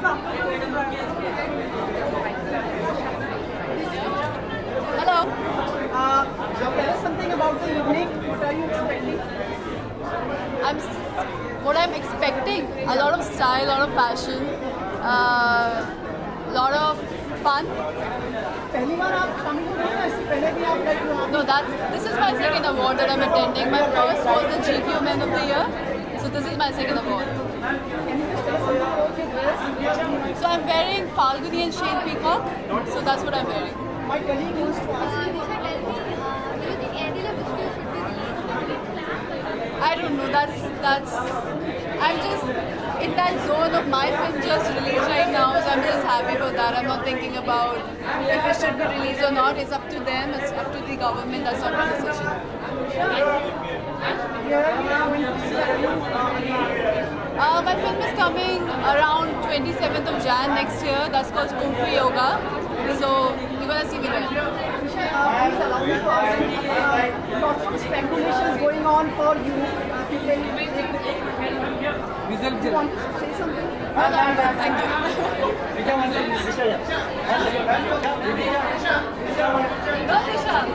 Hello. Tell us something about the evening. What are you expecting? What I'm expecting, a lot of style, a lot of fashion, a lot of fun. पहली बार आप शामिल हो रहे हैं इससे पहले भी आप like No, this is my second award that I'm attending. My first was the GQ Men of the Year, so this is my second award. So I'm wearing Falguni and Shane Peacock, so that's what I'm wearing. My colleague wants to ask you. Nisha, tell me, do you think any love story should be released? I don't know, I'm just in that zone of my film just released right now, so I'm just happy for that. I'm not thinking about if it should be released or not. It's up to them, it's up to the government, that's not my decision. My film is coming around 27th of Jan next year. That's called Kung Fu Yoga. So you're gonna see me there. Please allow me to ask you. Lots of speculations going on for you. Do you want to say something? Thank you.